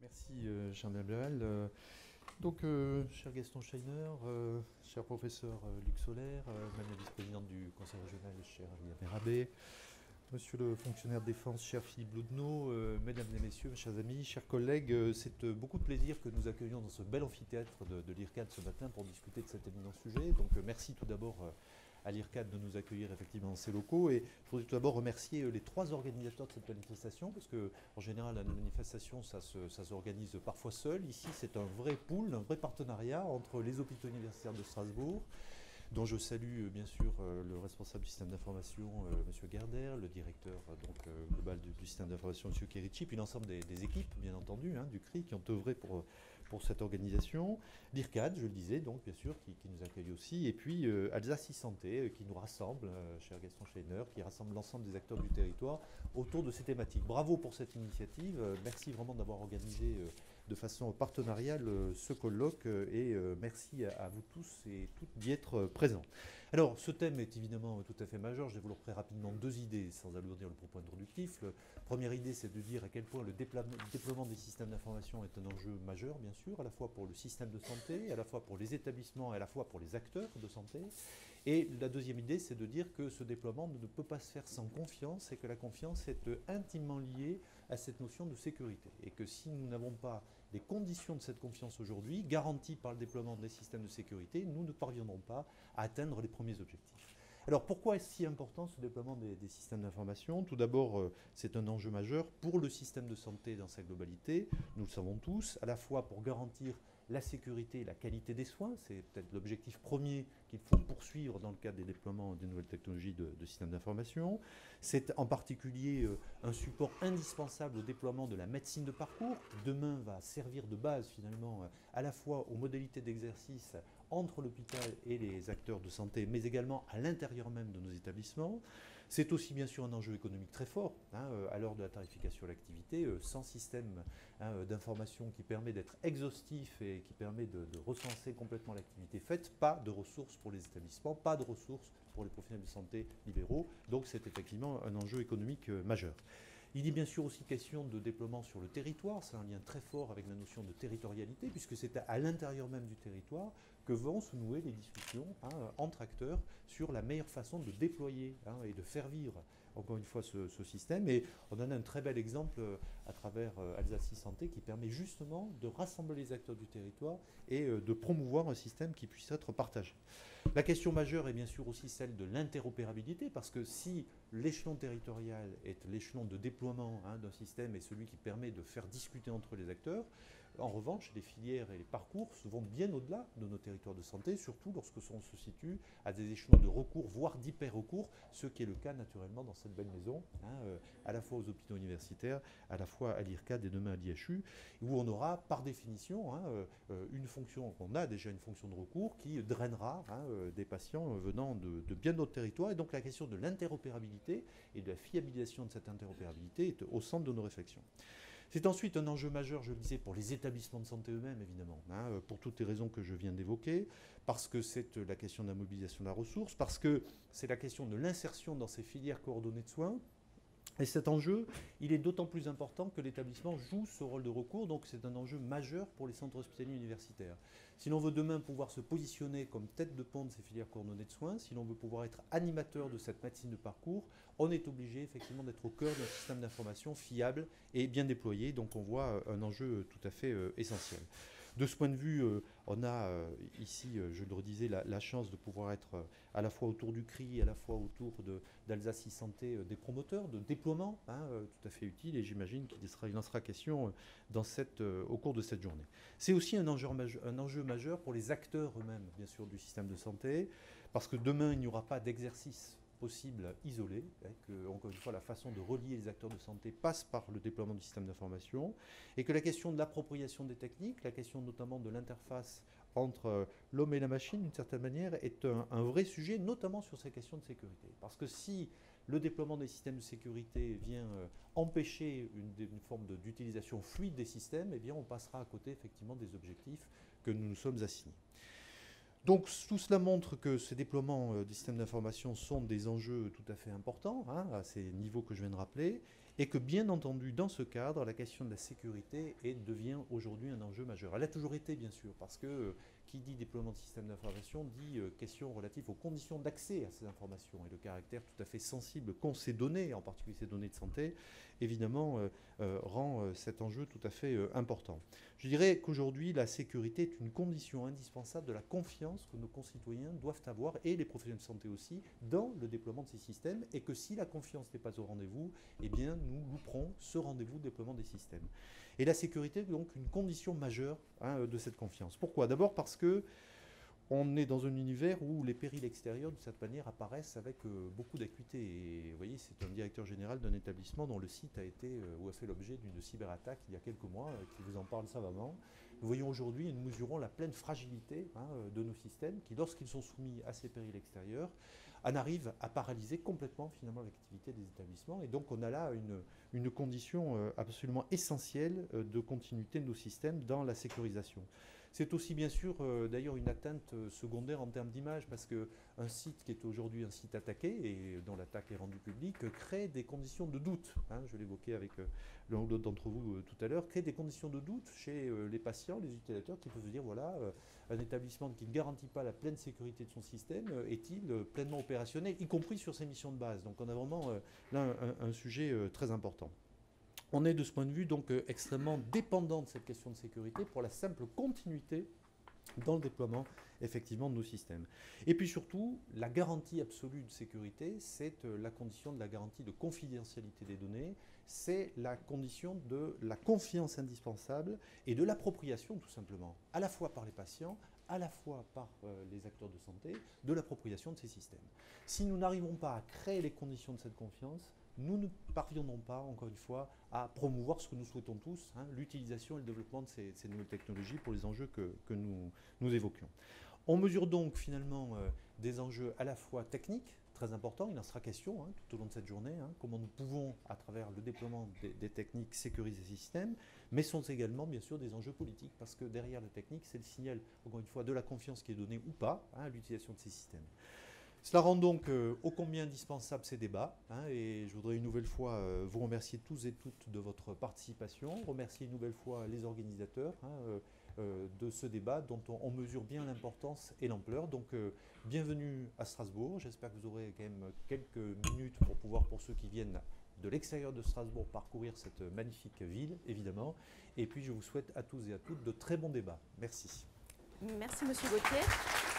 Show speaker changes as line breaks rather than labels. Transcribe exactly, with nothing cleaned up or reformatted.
Merci, euh, cher Nabil. Euh, donc, euh, cher Gaston Scheiner, euh, cher professeur euh, Luc Solaire, euh, madame la vice-présidente du conseil régional, cher Alia Berabé, monsieur le fonctionnaire de défense, cher Philippe Loudneau, euh, mesdames et messieurs, mes chers amis, chers collègues, euh, c'est euh, beaucoup de plaisir que nous accueillions dans ce bel amphithéâtre de, de l'IRCAD ce matin pour discuter de cet éminent sujet. Donc, euh, merci tout d'abord euh, à l'IRCAD de nous accueillir effectivement dans ces locaux. Et je voudrais tout d'abord remercier les trois organisateurs de cette manifestation, parce que en général, la manifestation, ça, se, ça s'organise parfois seul. Ici, c'est un vrai pool, un vrai partenariat entre les hôpitaux universitaires de Strasbourg, dont je salue bien sûr le responsable du système d'information, euh, M. Gerder, le directeur donc, euh, global du, du système d'information, M. Kerici, puis l'ensemble des, des équipes, bien entendu, hein, du C R I, qui ont œuvré pour, pour cette organisation. L'IRCAD, je le disais, donc bien sûr, qui, qui nous accueille aussi, et puis euh, Alsace e-Santé, euh, qui nous rassemble, euh, cher Gaston Scheiner, qui rassemble l'ensemble des acteurs du territoire autour de ces thématiques. Bravo pour cette initiative, euh, merci vraiment d'avoir organisé euh, de façon partenariale euh, ce colloque, euh, et euh, merci à, à vous tous et toutes d'y être euh, présents. Alors, ce thème est évidemment tout à fait majeur. Je développerai rapidement deux idées sans alourdir le propos introductif. La première idée, c'est de dire à quel point le déploiement des systèmes d'information est un enjeu majeur, bien sûr, à la fois pour le système de santé, à la fois pour les établissements et à la fois pour les acteurs de santé. Et la deuxième idée, c'est de dire que ce déploiement ne peut pas se faire sans confiance et que la confiance est intimement liée à cette notion de sécurité. Et que si nous n'avons pas les conditions de cette confiance aujourd'hui, garanties par le déploiement des systèmes de sécurité, nous ne parviendrons pas à atteindre les premiers objectifs. Alors pourquoi est-ce si important ce déploiement des, des systèmes d'information? Tout d'abord, euh, c'est un enjeu majeur pour le système de santé dans sa globalité, nous le savons tous, à la fois pour garantir la sécurité et la qualité des soins, c'est peut-être l'objectif premier qu'il faut poursuivre dans le cadre des déploiements des nouvelles technologies de, de systèmes d'information. C'est en particulier euh, un support indispensable au déploiement de la médecine de parcours, qui demain va servir de base finalement à la fois aux modalités d'exercice entre l'hôpital et les acteurs de santé, mais également à l'intérieur même de nos établissements. C'est aussi bien sûr un enjeu économique très fort, hein, à l'heure de la tarification à l'activité, euh, sans système hein, d'information qui permet d'être exhaustif et qui permet de, de recenser complètement l'activité faite, pas de ressources pour les établissements, pas de ressources pour les professionnels de santé libéraux, donc c'est effectivement un enjeu économique euh, majeur. Il est bien sûr aussi question de déploiement sur le territoire, c'est un lien très fort avec la notion de territorialité, puisque c'est à l'intérieur même du territoire que vont se nouer les discussions hein, entre acteurs sur la meilleure façon de déployer hein, et de faire vivre encore une fois ce, ce système. Et on en a un très bel exemple à travers euh, Alsace e-Santé qui permet justement de rassembler les acteurs du territoire et euh, de promouvoir un système qui puisse être partagé. La question majeure est bien sûr aussi celle de l'interopérabilité, parce que si l'échelon territorial est l'échelon de déploiement hein, d'un système et celui qui permet de faire discuter entre les acteurs, en revanche, les filières et les parcours vont bien au-delà de nos territoires de santé, surtout lorsque on se situe à des échelons de recours, voire d'hyper-recours, ce qui est le cas naturellement dans cette belle maison, hein, euh, à la fois aux hôpitaux universitaires, à la fois à l'IRCAD et demain à l'I H U, où on aura par définition hein, euh, une fonction, on a déjà une fonction de recours qui drainera hein, euh, des patients venant de, de bien d'autres territoires. Et donc la question de l'interopérabilité et de la fiabilisation de cette interopérabilité est au centre de nos réflexions. C'est ensuite un enjeu majeur, je le disais, pour les établissements de santé eux-mêmes, évidemment, hein, pour toutes les raisons que je viens d'évoquer, parce que c'est la question de la mobilisation de la ressource, parce que c'est la question de l'insertion dans ces filières coordonnées de soins. Et cet enjeu, il est d'autant plus important que l'établissement joue ce rôle de recours, donc c'est un enjeu majeur pour les centres hospitaliers universitaires. Si l'on veut demain pouvoir se positionner comme tête de pont de ces filières coordonnées de soins, si l'on veut pouvoir être animateur de cette médecine de parcours, on est obligé effectivement d'être au cœur d'un système d'information fiable et bien déployé, donc on voit un enjeu tout à fait euh, essentiel. De ce point de vue, euh, on a euh, ici, euh, je le redisais, la, la chance de pouvoir être euh, à la fois autour du C R I, à la fois autour d'Alsace e-Santé, euh, des promoteurs de déploiement, hein, euh, tout à fait utile, et j'imagine qu'il sera, il en sera question euh, dans cette, euh, au cours de cette journée. C'est aussi un enjeu, majeur, un enjeu majeur pour les acteurs eux-mêmes, bien sûr, du système de santé, parce que demain, il n'y aura pas d'exercice possible isolé, hein, que, encore une fois, la façon de relier les acteurs de santé passe par le déploiement du système d'information, et que la question de l'appropriation des techniques, la question notamment de l'interface entre l'homme et la machine, d'une certaine manière, est un, un vrai sujet, notamment sur ces questions de sécurité. Parce que si le déploiement des systèmes de sécurité vient euh, empêcher une, une forme d'utilisation fluide des systèmes, eh bien on passera à côté effectivement des objectifs que nous nous sommes assignés. Donc tout cela montre que ces déploiements euh, des systèmes d'information sont des enjeux tout à fait importants, hein, à ces niveaux que je viens de rappeler, et que bien entendu, dans ce cadre, la question de la sécurité est, devient aujourd'hui un enjeu majeur. Elle a toujours été, bien sûr, parce que euh, qui dit déploiement de systèmes d'information dit euh, question relative aux conditions d'accès à ces informations et le caractère tout à fait sensible qu'ont ces données, en particulier ces données de santé, évidemment, euh, euh, rend euh, cet enjeu tout à fait euh, important. Je dirais qu'aujourd'hui, la sécurité est une condition indispensable de la confiance que nos concitoyens doivent avoir, et les professionnels de santé aussi, dans le déploiement de ces systèmes, et que si la confiance n'est pas au rendez-vous, eh bien, nous louperons ce rendez-vous de déploiement des systèmes. Et la sécurité est donc une condition majeure hein, de cette confiance. Pourquoi? D'abord parce que on est dans un univers où les périls extérieurs, de cette manière, apparaissent avec euh, beaucoup d'acuité. Et vous voyez, c'est un directeur général d'un établissement dont le site a été euh, ou a fait l'objet d'une cyberattaque il y a quelques mois, euh, qui vous en parle savamment. Nous voyons aujourd'hui et nous mesurons la pleine fragilité hein, de nos systèmes qui, lorsqu'ils sont soumis à ces périls extérieurs, en arrivent à paralyser complètement finalement l'activité des établissements. Et donc on a là une, une condition euh, absolument essentielle euh, de continuité de nos systèmes dans la sécurisation. C'est aussi bien sûr euh, d'ailleurs une atteinte euh, secondaire en termes d'image, parce qu'un site qui est aujourd'hui un site attaqué et dont l'attaque est rendue publique euh, crée des conditions de doute, hein, je l'évoquais avec euh, l'un ou l'autre d'entre vous euh, tout à l'heure, crée des conditions de doute chez euh, les patients, les utilisateurs qui peuvent se dire voilà, euh, un établissement qui ne garantit pas la pleine sécurité de son système euh, est-il euh, pleinement opérationnel, y compris sur ses missions de base. Donc on a vraiment euh, là un, un sujet euh, très important. On est de ce point de vue donc euh, extrêmement dépendant de cette question de sécurité pour la simple continuité dans le déploiement effectivement de nos systèmes. Et puis surtout, la garantie absolue de sécurité, c'est euh, la condition de la garantie de confidentialité des données, c'est la condition de la confiance indispensable et de l'appropriation tout simplement, à la fois par les patients, à la fois par euh, les acteurs de santé, de l'appropriation de ces systèmes. Si nous n'arrivons pas à créer les conditions de cette confiance, nous ne parviendrons pas, encore une fois, à promouvoir ce que nous souhaitons tous, hein, l'utilisation et le développement de ces, ces nouvelles technologies pour les enjeux que, que nous, nous évoquions. On mesure donc finalement euh, des enjeux à la fois techniques, très importants, il en sera question hein, tout au long de cette journée, hein, comment nous pouvons, à travers le déploiement des, des techniques, sécuriser ces systèmes, mais sont également bien sûr des enjeux politiques, parce que derrière la technique, c'est le signal, encore une fois, de la confiance qui est donnée ou pas hein, à l'utilisation de ces systèmes. Cela rend donc euh, ô combien indispensable ces débats, hein, et je voudrais une nouvelle fois euh, vous remercier tous et toutes de votre participation, remercier une nouvelle fois les organisateurs hein, euh, euh, de ce débat dont on, on mesure bien l'importance et l'ampleur. Donc euh, bienvenue à Strasbourg, j'espère que vous aurez quand même quelques minutes pour pouvoir, pour ceux qui viennent de l'extérieur de Strasbourg, parcourir cette magnifique ville, évidemment, et puis je vous souhaite à tous et à toutes de très bons débats. Merci.
Merci Monsieur Gauthier.